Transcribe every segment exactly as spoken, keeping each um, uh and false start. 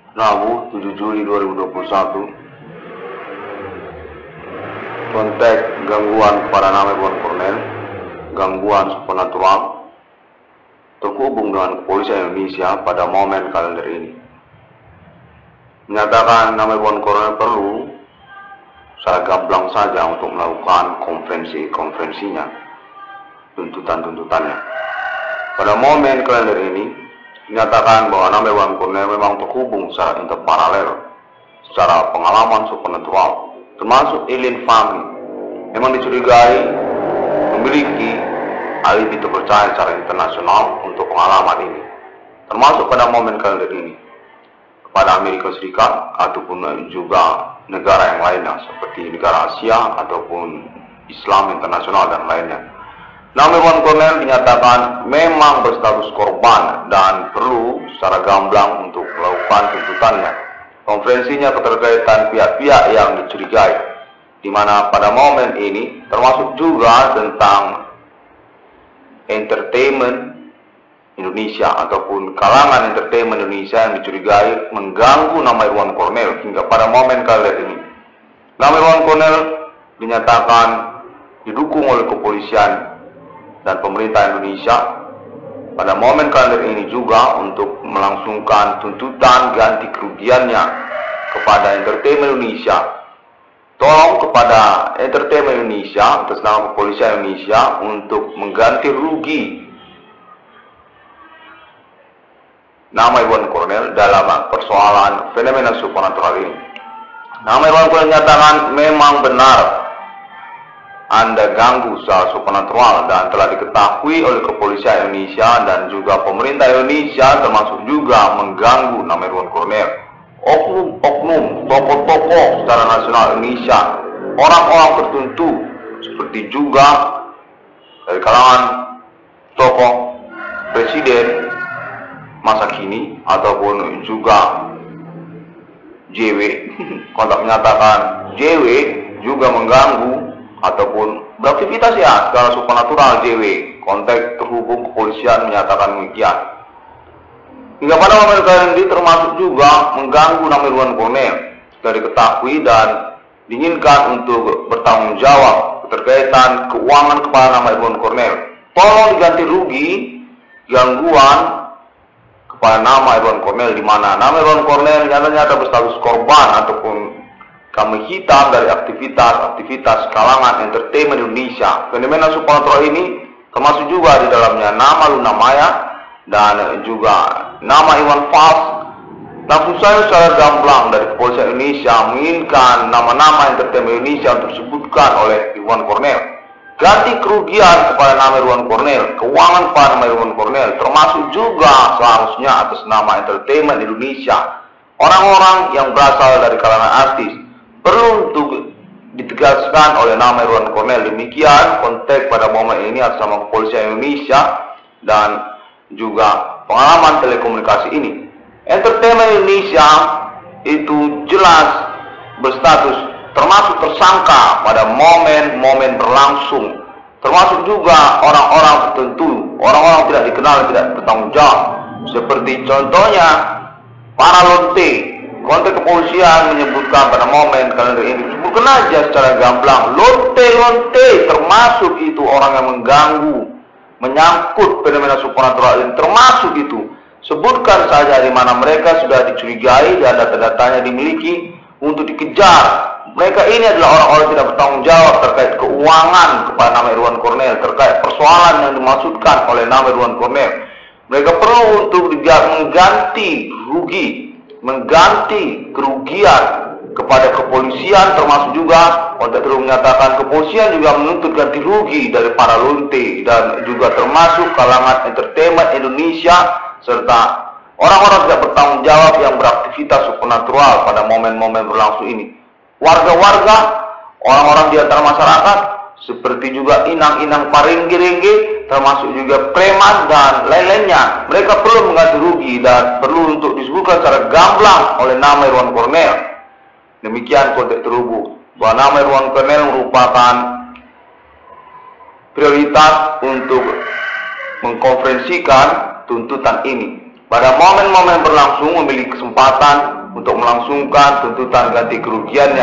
Rabu tujuh Juli dua ribu dua puluh satu. Konteks gangguan kepada nama Irwan Cornel, gangguan supernatural terhubung dengan kepolisian Indonesia pada momen kalender ini. Menyatakan nama Irwan Cornel perlu secara gamblang saja untuk melakukan konferensi-konferensinya, tuntutan-tuntutannya. Pada momen kalender ini, menyatakan bahwa nama Irwan Cornel memang terhubung secara interparalel, secara pengalaman supernatural, termasuk alien family, memang dicurigai memiliki alibi terpercaya secara internasional untuk pengalaman ini, termasuk pada momen kalender ini, kepada Amerika Serikat ataupun juga negara yang lainnya seperti negara Asia ataupun Islam internasional dan lainnya. Nama Irwan Cornel dinyatakan memang berstatus korban dan perlu secara gamblang untuk melakukan tuntutannya. Konferensinya keterkaitan pihak-pihak yang dicurigai, di mana pada momen ini termasuk juga tentang entertainment Indonesia ataupun kalangan entertainment Indonesia yang dicurigai mengganggu nama Irwan Cornel hingga pada momen kalender ini. Nama Irwan Cornel dinyatakan didukung oleh kepolisian dan pemerintah Indonesia pada momen kalender ini juga untuk melangsungkan tuntutan ganti kerugiannya kepada entertainment Indonesia. Tolong kepada entertainment Indonesia atas nama kepolisian Indonesia untuk mengganti rugi nama Irwan Cornel dalam persoalan fenomena supernatural ini. Nama Irwan Cornel menyatakan memang benar Anda ganggu secara supernatural dan telah diketahui oleh kepolisian Indonesia dan juga pemerintah Indonesia, termasuk juga mengganggu nama Irwan Cornel. Oknum-oknum, tokoh-tokoh secara nasional Indonesia, orang-orang tertentu seperti juga dari kalangan tokoh presiden masa kini ataupun juga J W kontak menyatakan J W juga mengganggu ataupun beraktivitas ya secara supernatural. J W konteks terhubung kepolisian menyatakan demikian. Hingga pada momen kali ini termasuk juga mengganggu nama Irwan Cornel sudah diketahui dan diinginkan untuk bertanggung jawab berkaitan keuangan kepada nama Irwan Cornel. Tolong diganti rugi gangguan kepada nama Irwan Cornel, di mana nama Irwan Cornel nyata-nyata berstatus korban ataupun kambing hitam dari aktivitas-aktivitas kalangan entertainment Indonesia. Fenomena supernatural ini termasuk juga di dalamnya nama Luna Maya dan juga nama Iwan Fals. Langsung saja secara gamblang dari kepolisian Indonesia menginginkan nama-nama entertainment Indonesia untuk disebutkan oleh Irwan Cornel. Ganti kerugian kepada nama Irwan Cornel, keuangan kepada nama Irwan Cornel, termasuk juga seharusnya atas nama entertainment Indonesia. Orang-orang yang berasal dari kalangan artis perlu untuk ditegaskan oleh nama Irwan Cornel. Demikian konteks pada momen ini atas nama kepolisian Indonesia dan juga pengalaman telekomunikasi ini. Entertainment Indonesia itu jelas berstatus termasuk tersangka pada momen-momen berlangsung, termasuk juga orang-orang tertentu, orang-orang tidak dikenal, tidak bertanggung jawab, seperti contohnya para lonte. Konteks kepolisian menyebutkan pada momen kalender ini, sebutkan aja secara gamblang, lonte-lonte termasuk itu orang yang mengganggu, menyangkut fenomena supernatural ini, termasuk itu. Sebutkan saja di mana mereka sudah dicurigai dan data-datanya dimiliki untuk dikejar. Mereka ini adalah orang-orang tidak bertanggung jawab terkait keuangan kepada nama Irwan Cornel, terkait persoalan yang dimaksudkan oleh nama Irwan Cornel. Mereka perlu untuk mengganti rugi, mengganti kerugian kepada kepolisian, termasuk juga konteks terus menyatakan kepolisian juga menuntut ganti rugi dari para lonte dan juga termasuk kalangan entertainment Indonesia serta orang-orang tidak bertanggung jawab yang beraktivitas supernatural pada momen-momen berlangsung ini. Warga-warga, orang-orang di antara masyarakat, seperti juga inang-inang paringgi-ringgi, termasuk juga preman dan lain-lainnya, mereka perlu mengganti rugi dan perlu untuk disebutkan secara gamblang oleh nama Irwan Cornel. Demikian konteks terhubung bahwa nama Irwan Cornel merupakan prioritas untuk mengkonferensikan tuntutan ini. Pada momen-momen berlangsung memiliki kesempatan untuk melangsungkan tuntutan ganti kerugiannya.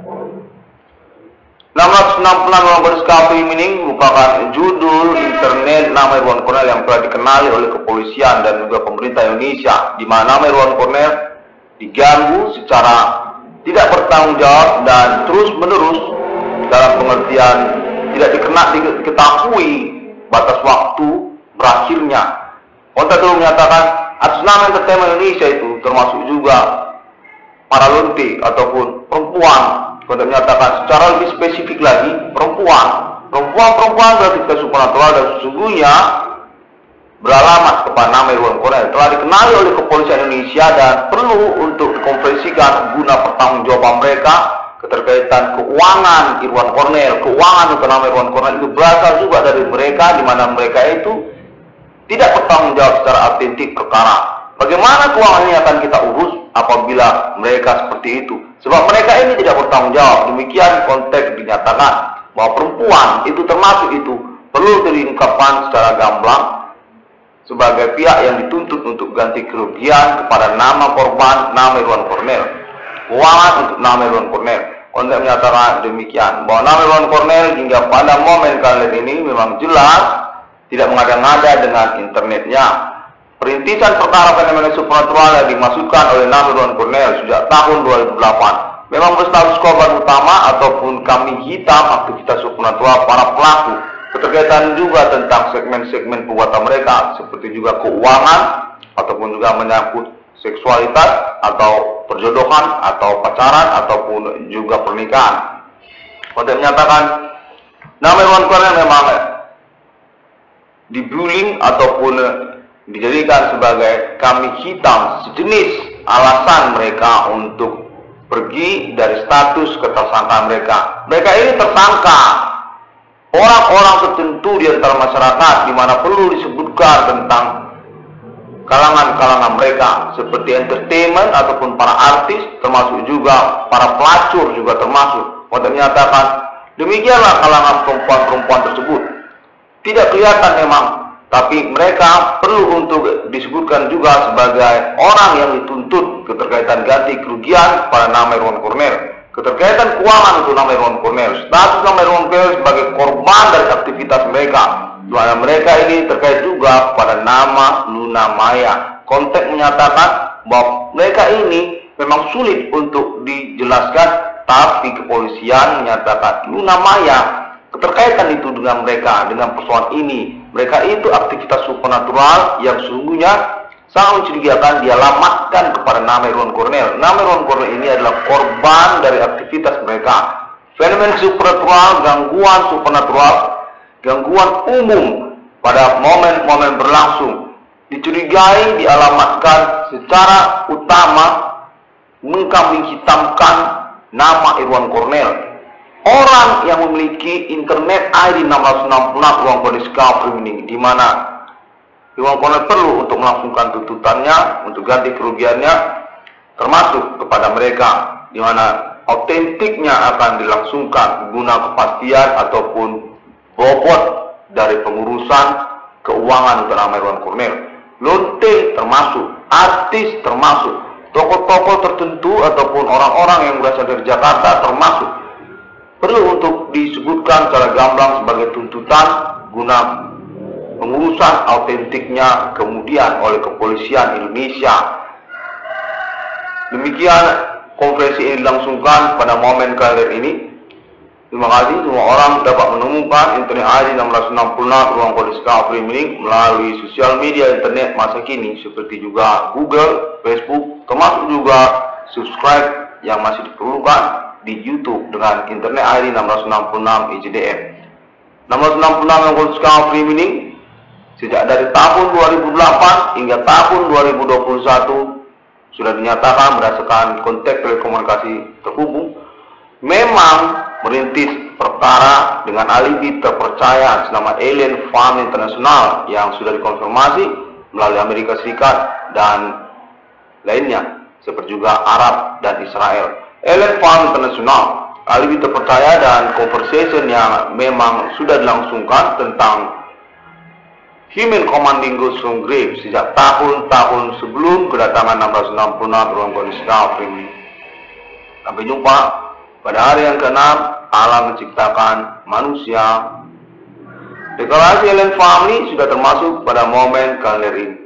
enam ratus enam puluh enam Ruang Discovery Mining merupakan judul internet nama Irwan Cornell yang telah dikenali oleh kepolisian dan juga pemerintah Indonesia, di mana nama Irwan Cornell diganggu secara tidak bertanggung jawab dan terus-menerus dalam pengertian tidak dikenal diketahui batas waktu berakhirnya. Kontak itu menyatakan atas nama Entertainment Indonesia itu termasuk juga para lonte ataupun perempuan. Kontak menyatakan secara lebih spesifik lagi perempuan, perempuan-perempuan beraktivitas supernatural dan sesungguhnya beralamat kepada nama Irwan Cornell telah dikenali oleh kepolisian Indonesia dan perlu untuk dikonversikan guna pertanggungjawaban mereka keterkaitan keuangan Irwan Cornell. Keuangan untuk nama Irwan Cornell itu berasal juga dari mereka, di mana mereka itu tidak bertanggung jawab secara autentik perkara. Bagaimana keuangan ini akan kita urus apabila mereka seperti itu? Sebab mereka ini tidak bertanggung jawab. Demikian konteks dinyatakan bahwa perempuan itu termasuk itu perlu diungkapkan secara gamblang sebagai pihak yang dituntut untuk ganti kerugian kepada nama korban nama Irwan Cornell. Keuangan untuk nama Irwan Cornell. Konteks menyatakan demikian bahwa nama Irwan Cornell hingga pada momen kali ini memang jelas tidak mengada-ngada dengan internetnya. Perintisan perkara fenomena supernatural yang dimasukkan oleh nama Irwan Cornell sejak tahun dua ribu delapan memang berstatus korban utama ataupun kambing hitam aktivitas supernatural para pelaku. Keterkaitan juga tentang segmen-segmen perbuatan mereka seperti juga keuangan ataupun juga menyangkut seksualitas atau perjodohan atau pacaran ataupun juga pernikahan. Konteks menyatakan nama Irwan Cornell memang dibullying ataupun dijadikan sebagai kambing hitam sejenis alasan mereka untuk pergi dari status ketersangkaan mereka. Mereka ini tersangka orang-orang tertentu di antara masyarakat, di mana perlu disebutkan tentang kalangan-kalangan mereka seperti entertainment ataupun para artis, termasuk juga para pelacur juga termasuk. Untuk menyatakan demikianlah kalangan perempuan-perempuan tersebut. Tidak kelihatan memang, tapi mereka perlu untuk disebutkan juga sebagai orang yang dituntut keterkaitan ganti kerugian pada nama Irwan Cornell. Keterkaitan keuangan untuk nama Irwan Cornell, status nama Irwan Cornell sebagai korban dari aktivitas mereka, di mana mereka ini terkait juga pada nama Luna Maya. Konteks menyatakan bahwa mereka ini memang sulit untuk dijelaskan, tapi kepolisian menyatakan Luna Maya keterkaitan itu dengan mereka, dengan persoalan ini. Mereka itu aktivitas supernatural yang sesungguhnya sangat mencurigakan dialamatkan kepada nama Irwan Cornell. Nama Irwan Cornell ini adalah korban dari aktivitas mereka. Fenomena supernatural, gangguan supernatural, gangguan umum pada momen-momen berlangsung dicurigai dialamatkan secara utama mengkambing hitamkan nama Irwan Cornell. Orang yang memiliki internet I D enam ratus enam puluh enam Ruang Discovery Mining, di mana Irwan Cornell perlu untuk melangsungkan tuntutannya untuk ganti kerugiannya, termasuk kepada mereka, di mana autentiknya akan dilangsungkan guna kepastian ataupun bobot dari pengurusan keuangan untuk nama Irwan Cornell. Lonte termasuk, artis termasuk, tokoh-tokoh tertentu ataupun orang-orang yang berasal dari Jakarta termasuk. Perlu untuk disebutkan secara gamblang sebagai tuntutan guna pengurusan autentiknya kemudian oleh kepolisian Indonesia. Demikian konferensi ini dilangsungkan pada momen kali ini. Terima kasih semua orang dapat menemukan internet I D enam ratus enam puluh enam Ruang Discovery Mining melalui sosial media internet masa kini seperti juga Google, Facebook, termasuk juga subscribe yang masih diperlukan di YouTube dengan internet I D enam ratus enam puluh enam I J D M. enam ratus enam puluh enam Ruang Discovery Mining sejak dari tahun dua ribu delapan hingga tahun dua ribu dua puluh satu sudah dinyatakan berdasarkan konteks telekomunikasi terhubung memang merintis perkara dengan alibi terpercaya senama Alien Farm International yang sudah dikonfirmasi melalui Amerika Serikat dan lainnya seperti juga Arab dan Israel. Alien Farm International, alibi terpercaya dan conversation yang memang sudah dilangsungkan tentang Human commanding goods from grave sejak tahun-tahun sebelum kedatangan enam ratus enam puluh enam ruang Discovery. Sampai jumpa pada hari yang keenam, Allah menciptakan manusia. Deklarasi Alien Family sudah termasuk pada momen kalender ini.